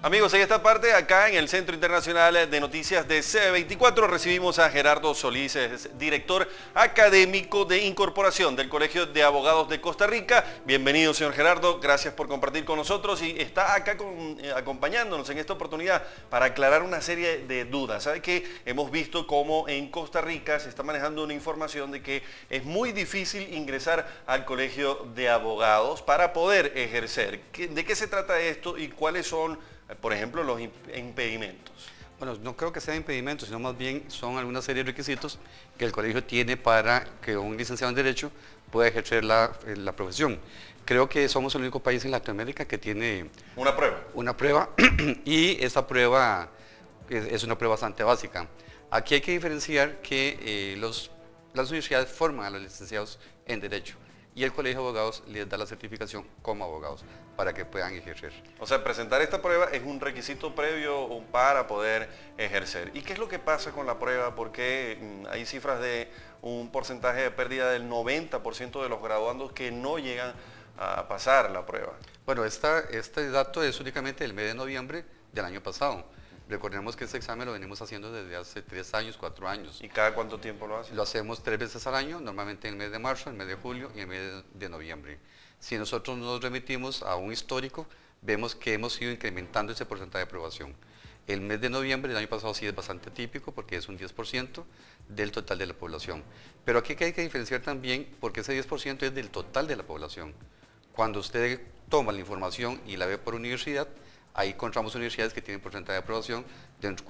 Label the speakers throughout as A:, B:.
A: Amigos, en esta parte, acá en el Centro Internacional de Noticias de CB24, recibimos a Gerardo Solís, es director académico de incorporación del Colegio de Abogados de Costa Rica. Bienvenido, señor Gerardo, gracias por compartir con nosotros y está acá acompañándonos en esta oportunidad para aclarar una serie de dudas. ¿Sabe que hemos visto cómo en Costa Rica se está manejando una información de que es muy difícil ingresar al Colegio de Abogados para poder ejercer? ¿De qué se trata esto y cuáles son, por ejemplo, los impedimentos?
B: Bueno, no creo que sean impedimentos, sino más bien son alguna serie de requisitos que el colegio tiene para que un licenciado en Derecho pueda ejercer la profesión. Creo que somos el único país en Latinoamérica que tiene una prueba y esa prueba es una prueba bastante básica. Aquí hay que diferenciar que las universidades forman a los licenciados en Derecho y el Colegio de Abogados les da la certificación como abogados para que puedan ejercer.
A: O sea, presentar esta prueba es un requisito previo para poder ejercer. ¿Y qué es lo que pasa con la prueba? Porque hay cifras de un porcentaje de pérdida del 90% de los graduandos que no llegan a pasar la prueba.
B: Bueno, este dato es únicamente del mes de noviembre del año pasado. Recordemos que este examen lo venimos haciendo desde hace 3 años, 4 años.
A: ¿Y cada cuánto tiempo lo hacen?
B: Lo hacemos 3 veces al año, normalmente en el mes de marzo, en el mes de julio y en el mes de noviembre. Si nosotros nos remitimos a un histórico, vemos que hemos ido incrementando ese porcentaje de aprobación. El mes de noviembre del año pasado sí es bastante típico porque es un 10% del total de la población. Pero aquí hay que diferenciar también porque ese 10% es del total de la población. Cuando usted toma la información y la ve por universidad, ahí encontramos universidades que tienen porcentaje de aprobación de un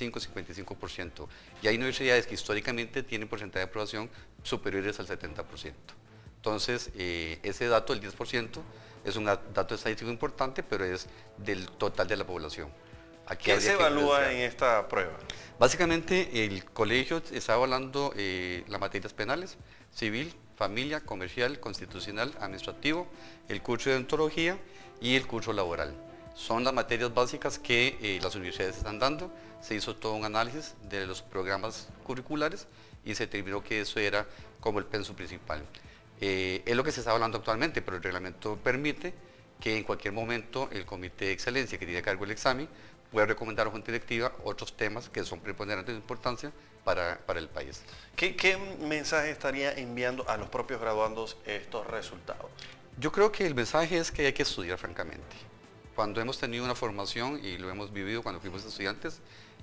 B: 45-55%. Y hay universidades que históricamente tienen porcentaje de aprobación superiores al 70%. Entonces, ese dato, el 10%, es un dato estadístico importante, pero es del total de la población.
A: ¿Qué se evalúa en esta prueba?
B: Básicamente, el colegio está evaluando las materias penales, civil, familia, comercial, constitucional, administrativo, el curso de odontología y el curso laboral. Son las materias básicas que las universidades están dando. Se hizo todo un análisis de los programas curriculares y se determinó que eso era como el pensum principal. Es lo que se está hablando actualmente, pero el reglamento permite que en cualquier momento el comité de excelencia que tiene a cargo el examen pueda recomendar a la junta directiva otros temas que son preponderantes de importancia para el país.
A: ¿Qué mensaje estaría enviando a los propios graduandos estos resultados?
B: Yo creo que el mensaje es que hay que estudiar francamente. Cuando hemos tenido una formación y lo hemos vivido cuando fuimos estudiantes,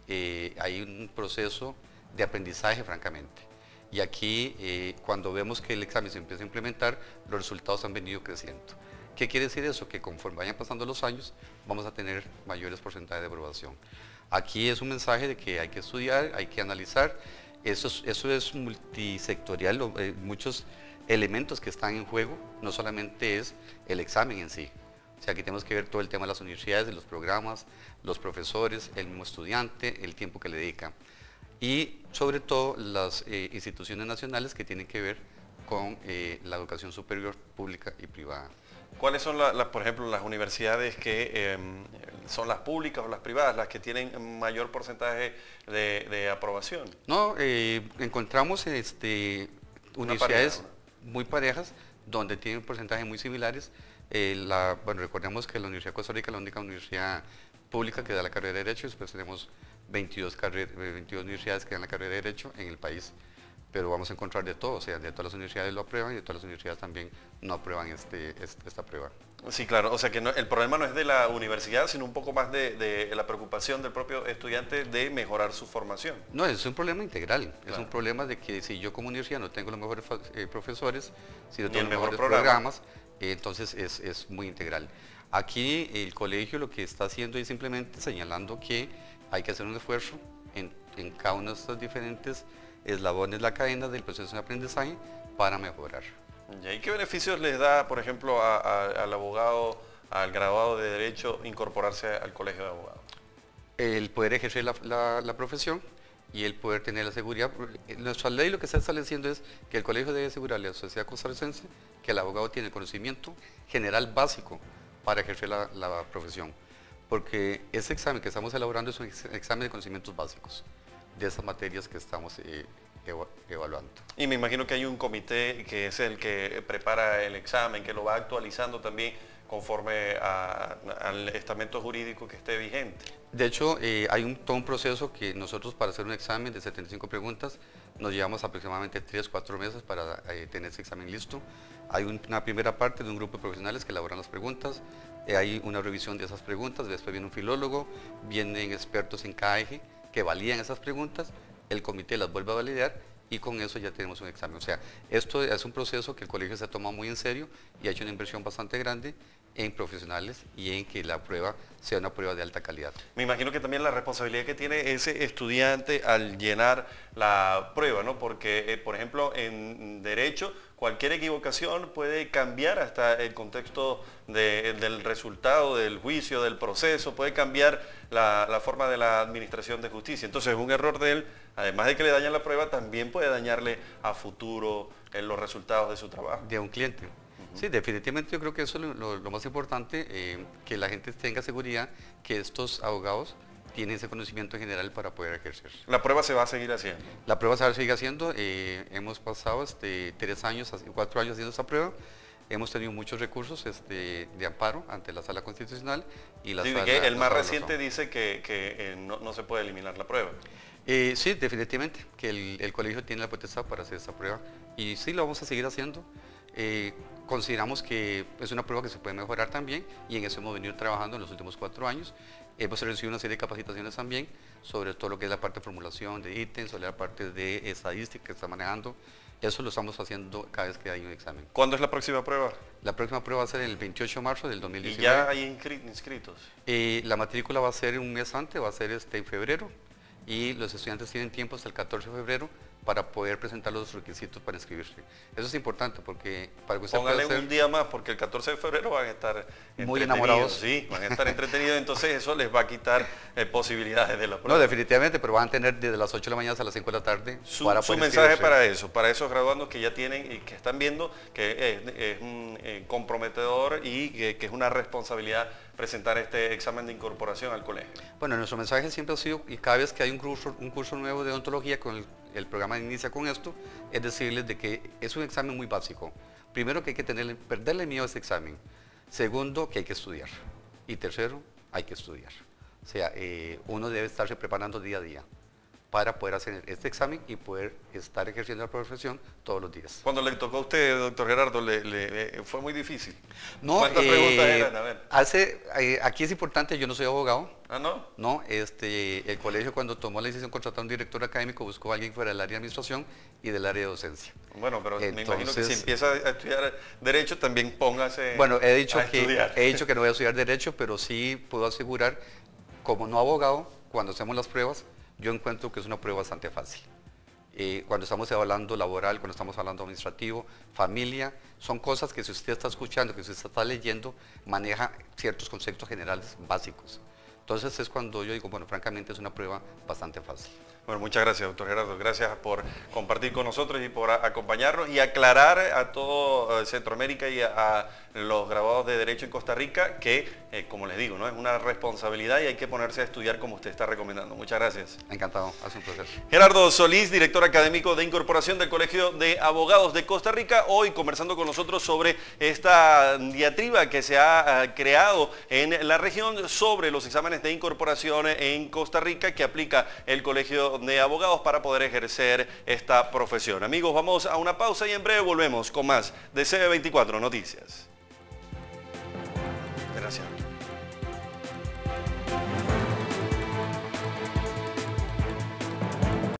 B: hay un proceso de aprendizaje francamente. Y aquí, cuando vemos que el examen se empieza a implementar, los resultados han venido creciendo. ¿Qué quiere decir eso? Que conforme vayan pasando los años, vamos a tener mayores porcentajes de aprobación. Aquí es un mensaje de que hay que estudiar, hay que analizar. Eso es multisectorial, muchos elementos que están en juego, no solamente es el examen en sí. O sea, aquí tenemos que ver todo el tema de las universidades, de los programas, los profesores, el mismo estudiante, el tiempo que le dedica. Y sobre todo las instituciones nacionales que tienen que ver con la educación superior pública y privada.
A: ¿Cuáles son, por ejemplo, las universidades que son las públicas o las privadas, las que tienen mayor porcentaje de aprobación?
B: No, encontramos universidades muy parejas, donde tienen porcentajes muy similares. Bueno, recordemos que la Universidad de Costa Rica es la única universidad pública que da la carrera de Derecho, después tenemos 22 universidades que dan la carrera de Derecho en el país, pero vamos a encontrar de todo, o sea, de todas las universidades lo aprueban y de todas las universidades también no aprueban esta prueba.
A: Sí, claro, o sea que el problema no es de la universidad, sino un poco más de la preocupación del propio estudiante de mejorar su formación.
B: No, es un problema integral, claro. Es un problema de que si yo como universidad no tengo los mejores profesores, si no tengo los mejores programas, entonces es muy integral. Aquí el colegio lo que está haciendo es simplemente señalando que hay que hacer un esfuerzo en cada uno de estos diferentes eslabones de la cadena del proceso de aprendizaje para mejorar.
A: ¿Y qué beneficios les da, por ejemplo, al abogado, al graduado de Derecho, incorporarse al Colegio de Abogados?
B: El poder ejercer la profesión y el poder tener la seguridad. Nuestra ley lo que está estableciendo es que el colegio debe asegurarle a la sociedad costarricense que el abogado tiene conocimiento general básico para ejercer la profesión. Porque ese examen que estamos elaborando es un examen de conocimientos básicos de esas materias que estamos evaluando.
A: Y me imagino que hay un comité que es el que prepara el examen, que lo va actualizando también conforme al estamento jurídico que esté vigente.
B: De hecho, hay todo un proceso que nosotros para hacer un examen de 75 preguntas nos llevamos aproximadamente 3-4 meses para tener ese examen listo. Hay una primera parte de un grupo de profesionales que elaboran las preguntas, hay una revisión de esas preguntas, después viene un filólogo, vienen expertos en cada eje que validan esas preguntas, el comité las vuelve a validar y con eso ya tenemos un examen. O sea, esto es un proceso que el colegio se ha tomado muy en serio y ha hecho una inversión bastante grande en profesionales y en que la prueba sea una prueba de alta calidad.
A: Me imagino que también la responsabilidad que tiene ese estudiante al llenar la prueba, ¿no? Porque, por ejemplo, en Derecho, cualquier equivocación puede cambiar hasta el contexto del resultado, del juicio, del proceso, puede cambiar la forma de la administración de justicia. Entonces, un error de él, además de que le daña la prueba, también puede dañarle a futuro los resultados de su trabajo.
B: De un cliente. Sí, definitivamente yo creo que eso es lo más importante, que la gente tenga seguridad que estos abogados tienen ese conocimiento general para poder ejercer.
A: ¿La prueba se va a seguir haciendo?
B: La prueba se va a seguir haciendo, hemos pasado 3 años, 4 años haciendo esta prueba, hemos tenido muchos recursos de amparo ante la Sala Constitucional y la Sala...
A: El más reciente dice que no se puede eliminar la prueba.
B: Sí, definitivamente, que el colegio tiene la potestad para hacer esta prueba y sí, lo vamos a seguir haciendo. Consideramos que es una prueba que se puede mejorar también y en eso hemos venido trabajando en los últimos 4 años. Hemos recibido una serie de capacitaciones también sobre todo lo que es la parte de formulación de ítems, sobre la parte de estadística que está manejando. Eso lo estamos haciendo cada vez que hay un examen.
A: ¿Cuándo es la próxima prueba?
B: La próxima prueba va a ser el 28 de marzo del 2019.
A: ¿Y ya hay inscritos?
B: La matrícula va a ser un mes antes, va a ser en febrero y los estudiantes tienen tiempo hasta el 14 de febrero para poder presentar los requisitos para inscribirse. Eso es importante porque para que usted
A: póngale
B: pueda hacer...
A: un día más porque el 14 de febrero van a estar
B: muy enamorados.
A: Sí, van a estar entretenidos, entonces eso les va a quitar posibilidades de la prueba.
B: No, definitivamente, pero van a tener desde las 8 de la mañana hasta las 5 de la tarde para
A: su
B: poder
A: mensaje
B: inscribirse.
A: para esos graduandos que ya tienen y que están viendo que es comprometedor y que es una responsabilidad presentar este examen de incorporación al colegio.
B: Bueno, nuestro mensaje siempre ha sido, y cada vez que hay un curso nuevo de odontología con el programa inicia con esto, es decirles de que es un examen muy básico. Primero que hay que perderle miedo a este examen. Segundo, que hay que estudiar. Y tercero, hay que estudiar. O sea, uno debe estarse preparando día a día para poder hacer este examen y poder estar ejerciendo la profesión todos los días.
A: Cuando le tocó a usted, doctor Gerardo, fue muy difícil.
B: No,
A: ¿cuántas preguntas eran? A ver.
B: Aquí es importante, yo no soy abogado.
A: ¿Ah, no?
B: No, el colegio cuando tomó la decisión de contratar a un director académico buscó a alguien fuera del área de administración y del área de docencia.
A: Bueno, pero me imagino que si empieza a estudiar Derecho también póngase
B: bueno, he dicho que no voy a estudiar Derecho, pero sí puedo asegurar, como no abogado, cuando hacemos las pruebas, yo encuentro que es una prueba bastante fácil. Cuando estamos hablando laboral, cuando estamos hablando administrativo, familia, son cosas que si usted está escuchando, que si usted está leyendo, maneja ciertos conceptos generales básicos. Entonces es cuando yo digo, bueno, francamente es una prueba bastante fácil.
A: Bueno, muchas gracias, doctor Gerardo. Gracias por compartir con nosotros y por acompañarnos y aclarar a todo Centroamérica y a los graduados de Derecho en Costa Rica que, como les digo, ¿no? Es una responsabilidad y hay que ponerse a estudiar como usted está recomendando. Muchas gracias.
B: Encantado, hace un placer.
A: Gerardo Solís, director académico de incorporación del Colegio de Abogados de Costa Rica, hoy conversando con nosotros sobre esta diatriba que se ha creado en la región sobre los exámenes de incorporación en Costa Rica que aplica el Colegio de Abogados para poder ejercer esta profesión. Amigos, vamos a una pausa y en breve volvemos con más de CB24 Noticias. Gracias.